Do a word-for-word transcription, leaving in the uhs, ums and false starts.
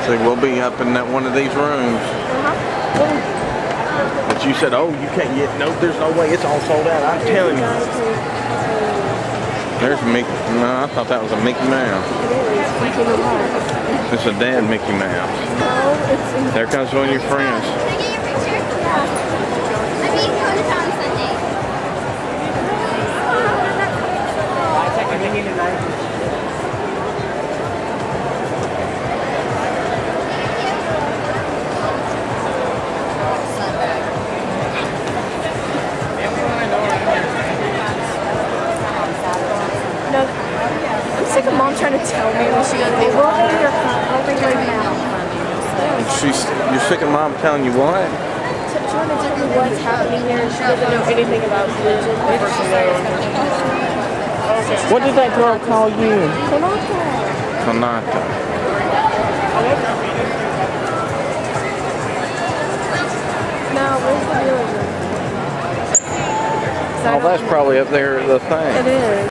So we'll be up in that one of these rooms. Uh-huh. But you said, oh, you can't get, no, there's no way, it's all sold out. I'm telling you. There's Mickey, no, I thought that was a Mickey Mouse. It is, Mickey Mouse. It's a dead Mickey Mouse. No, it's in There comes one of your friends. Can I get your picture? Yeah. I'm being coded on Sunday. I check my Mickey tonight. No, I'm sick of mom trying to tell me when she goes, they will open your open your mouth. She's, you're sick of mom telling you what? Trying to tell me what's happening here, and she doesn't know anything about religion. What did that girl call you? Konata. Konata. Now, where's the village? Oh, that's probably up there, the thing. It is.